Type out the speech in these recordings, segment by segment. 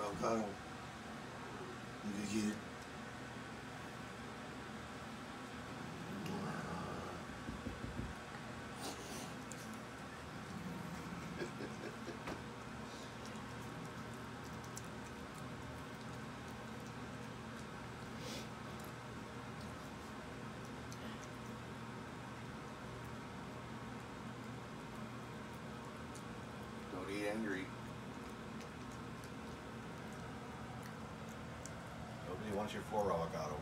avocado. You can get it. Don't eat angry. Nobody wants your floor avocado.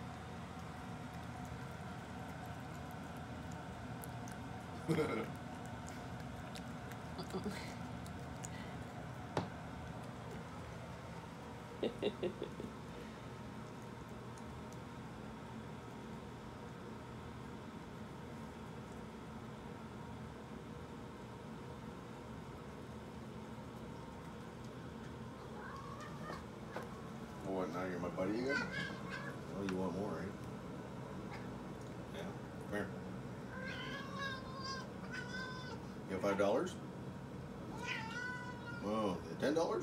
What, now you're my buddy again? Well, you want more, right? Yeah. Come here. You have $5? Oh, $10? Oh,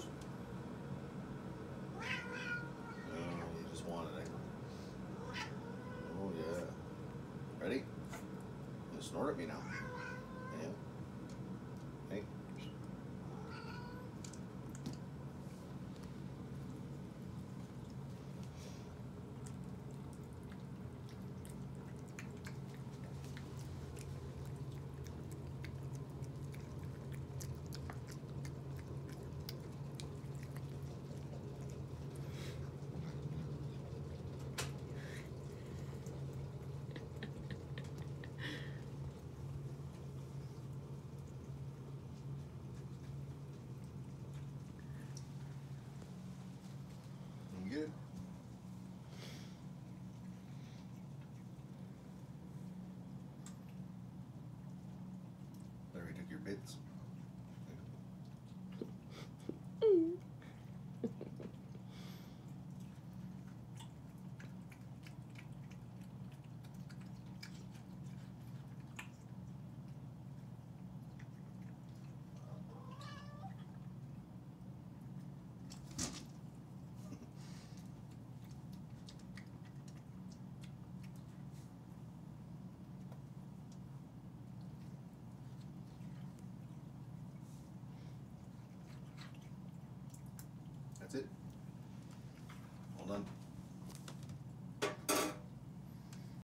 you just wanted it. Oh, yeah. Ready? You snort at me now. Yeah. Hey. You good? Larry took your bits.